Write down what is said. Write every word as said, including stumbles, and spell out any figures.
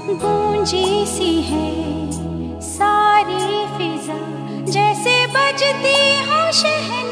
गूंजी सी है सारी फिजा, जैसे बजती हो शहनाई।